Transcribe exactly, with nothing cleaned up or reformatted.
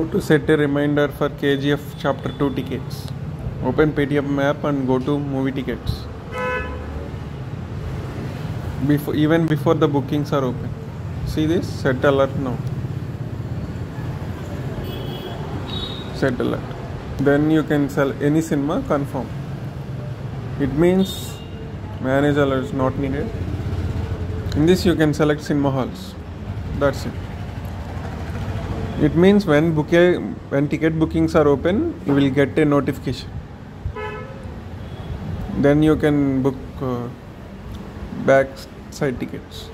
How to set a reminder for K G F chapter two tickets. Open Paytm app and go to movie tickets. Before, even before the bookings are open. See this? Set alert now. Set alert. Then you can sell any cinema, confirm. It means manage alert is not needed. In this you can select cinema halls. That's it. It means when book when ticket bookings are open, you will get a notification. Then you can book uh, backside tickets.